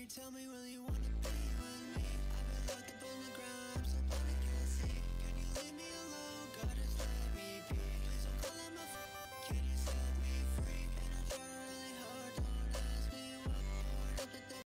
Tell me, will you wanna be with me? I've been locked up on the ground, I'm so blind I can't see. Can you leave me alone?